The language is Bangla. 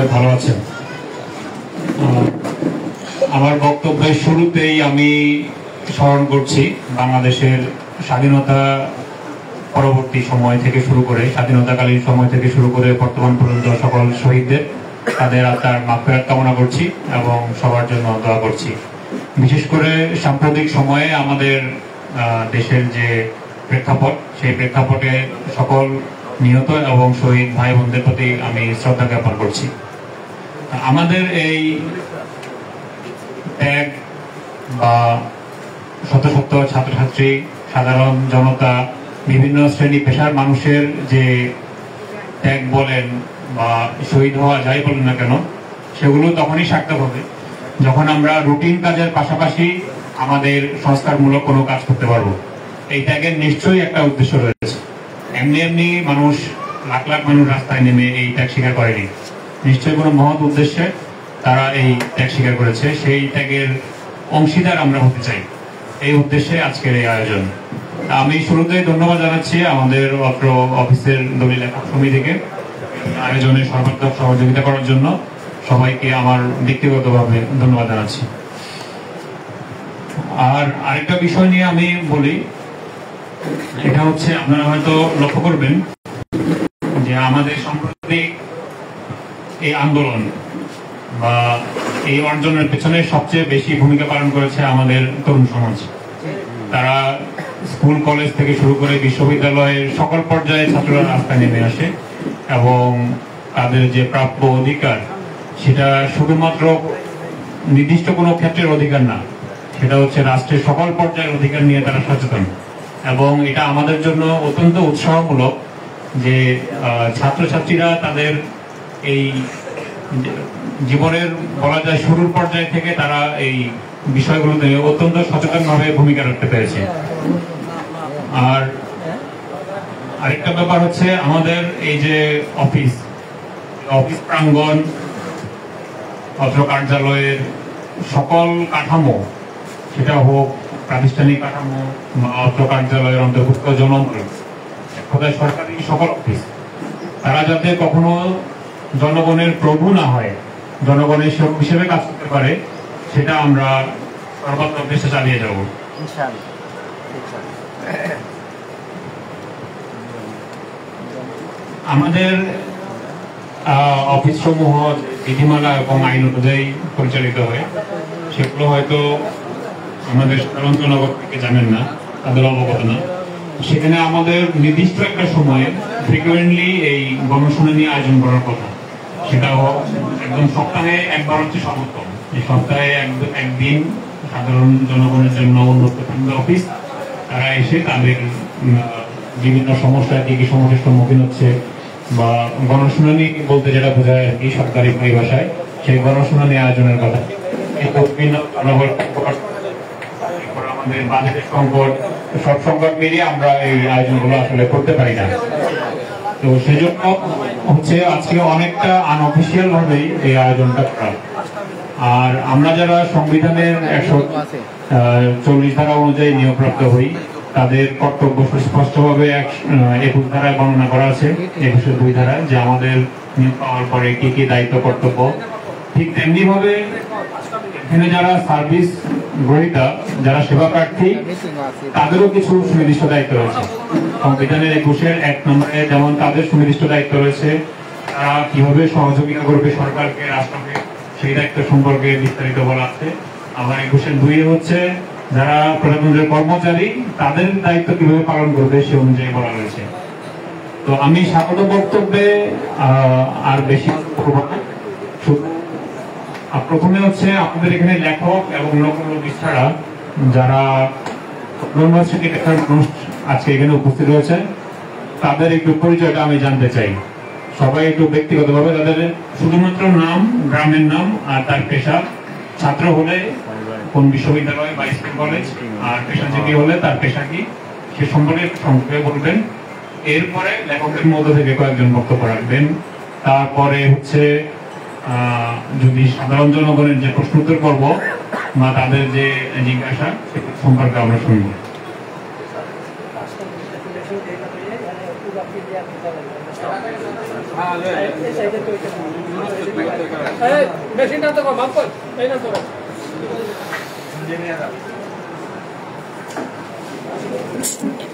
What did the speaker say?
ভালো আছেন। আমার বক্তব্যের শুরুতেই আমি স্মরণ করছি বাংলাদেশের স্বাধীনতা পরবর্তী সময় থেকে শুরু করে, স্বাধীনতাকালীন সময় থেকে শুরু করে বর্তমান পর্যন্ত সকল শহীদদের তাদের আত্মার মাগফিরাত কামনা করছি এবং সবার জন্য দোয়া করছি। বিশেষ করে সাম্প্রতিক সময়ে আমাদের দেশের যে প্রেক্ষাপট, সেই প্রেক্ষাপটে সকল নিহত এবং শহীদ ভাই বোনদের প্রতি আমি শ্রদ্ধা জ্ঞাপন করছি। আমাদের এই ত্যাগ বা শত শত ছাত্রছাত্রী, সাধারণ জনতা, বিভিন্ন শ্রেণী পেশার মানুষের যে ত্যাগ বলেন বা শহীদ হওয়া যাই বলেন না কেন, সেগুলো তখনই সার্থক হবে যখন আমরা রুটিন কাজের পাশাপাশি আমাদের সংস্কারমূলক কোনো কাজ করতে পারবো। এই ত্যাগের নিশ্চয়ই একটা উদ্দেশ্য রয়েছে। এমনি এমনি মানুষ, লাখ লাখ মানুষ রাস্তায় নেমে এই ত্যাগ স্বীকার করেনি, নিশ্চয়ই কোনো মহৎ উদ্দেশ্যে তারা এই ত্যাগ স্বীকার করেছে। সেই ত্যাগের অংশীদার আমরা হতে চাই, এই উদ্দেশ্যে আজকের এই আয়োজন। আমি শুরুতেই ধন্যবাদ জানাচ্ছি আমাদের অত্র অফিসের দলিল লেখক সমিতিকে আয়োজনে সর্বাত্মক সহযোগিতা করার জন্য। সবাইকে আমার ব্যক্তিগতভাবে ধন্যবাদ জানাচ্ছি। আর আরেকটা বিষয় নিয়ে আমি বলি, এটা হচ্ছে আপনারা হয়তো লক্ষ্য করবেন যে আমাদের সাম্প্রতিক এই আন্দোলন বা এই অর্জনের পেছনে সবচেয়ে বেশি ভূমিকা পালন করেছে আমাদের তরুণ সমাজ। তারা স্কুল কলেজ থেকে শুরু করে বিশ্ববিদ্যালয়ের সকল পর্যায়ে ছাত্ররা রাস্তায় নেমে আসে এবং তাদের যে প্রাপ্য অধিকার, সেটা শুধুমাত্র নির্দিষ্ট কোনো ক্ষেত্রের অধিকার না, সেটা হচ্ছে রাষ্ট্রের সকল পর্যায়ের অধিকার নিয়ে তারা সচেতন। এবং এটা আমাদের জন্য অত্যন্ত উৎসাহমূলক যে ছাত্রছাত্রীরা তাদের এই জীবনের বলা যায় শুরুর পর্যায় থেকে তারা এই বিষয়গুলোতে অত্যন্ত সচেতনভাবে ভূমিকা রাখতে পেরেছে। আর আরেকটা ব্যাপার হচ্ছে আমাদের এই যে অফিস প্রাঙ্গণ, অত্র কার্যালয়ের সকল কাঠামো, সেটা হোক প্রাতিষ্ঠানিক কাঠামো বা অত্র কার্যালয়ের অন্তর্ভুক্ত জনমূল সরকারি সকল অফিস, তারা যাতে কখনো জনগণের প্রভু না হয়, জনগণের সেবক হিসেবে কাজ করতে পারে, সেটা আমরা সর্বাত্মক চেষ্টা চালিয়ে যাব। আমাদের অফিস সমূহ বিধিমালা এবং আইন অনুযায়ী পরিচালিত হয়, সেগুলো হয়তো আমাদের সাধারণ জনগণ থেকে জানেন না, তাদের অবগত না। সেখানে আমাদের নির্দিষ্ট একটা সময়ে ফ্রিকুয়েন্টলি এই গণশুনানি আয়োজন করার কথা। সেটা একদম সপ্তাহে একবার হচ্ছে সর্বোত্তম। এই সপ্তাহে একদিন সাধারণ জনগণের জন্য উন্মুক্ত থাকবে অফিস, তারা এসে তাদের বিভিন্ন সমস্যা, কি কি সমস্যার সম্মুখীন হচ্ছে বা গণশুনানি বলতে যেটা বোঝায় আর কি সরকারি পরিভাষায়, সেই গণশুনানি আয়োজনের কথা। বিভিন্ন আমাদের বাজেটের সংকট, সব সংকট মিলিয়ে আমরা এই আয়োজনগুলো আসলে করতে পারি না। তো সেজন্য হচ্ছে আজকে অনেকটা আনঅফিসিয়াল ভাবেই এই আয়োজনটা করা। আর আমরা যারা সংবিধানের 140 ধারা অনুযায়ী নিয়োগপ্রাপ্ত হই, তাদের কর্তব্য সুস্পষ্টভাবে 21 ধারায় বর্ণনা করা আছে, 21-2 ধারায়, যে আমাদের নিয়োগ পাওয়ার পরে কি কি দায়িত্ব কর্তব্য। ঠিক তেমনি ভাবে এখানে যারা সার্ভিস গ্রহীতা, যারা সেবা প্রার্থী, তাদেরও কিছু সুনির্দিষ্ট দায়িত্ব রয়েছে। সংবিধানের 21-এর 1 নম্বরে যেমন তাদের সুনির্দিষ্ট দায়িত্ব রয়েছে, তারা কিভাবে সহযোগিতা করবে সরকারকে, রাষ্ট্রকে, সেই দায়িত্ব সম্পর্কে বিস্তারিত বলা আছে। আবার 21-2 হচ্ছে যারা প্রজাতন্ত্রের কর্মচারী, তাদের দায়িত্ব কিভাবে পালন করবে সে অনুযায়ী বলা রয়েছে। তো আমি স্বাগত বক্তব্যে আর বেশি করব না। প্রথমে হচ্ছে আপনাদের এখানে লেখক এবং লোকলোক ছাড়া যারা ইউনিভার্সিটি লেখার মানুষ আজকে এখানে উপস্থিত রয়েছে, তাদের একটু পরিচয়টা আমি জানতে চাই। সবাই একটু ব্যক্তিগতভাবে তাদের শুধুমাত্র নাম, গ্রামের নাম আর তার পেশা, ছাত্র হলে কোন বিশ্ববিদ্যালয় বা স্কুল কলেজ, আর পেশাজীবী হলে তার পেশা কি, সে সম্পর্কে সংক্ষেপে বলবেন। এরপরে লেখকের মধ্য থেকে কয়েকজন বক্তব্য রাখবেন। তারপরে হচ্ছে যদি সাধারণ জনগণের যে প্রশ্ন উত্তর পর্ব বা তাদের যে জিজ্ঞাসা সম্পর্কে আমরা শুনব। মেশিনটা তো মাপ কর এই না তো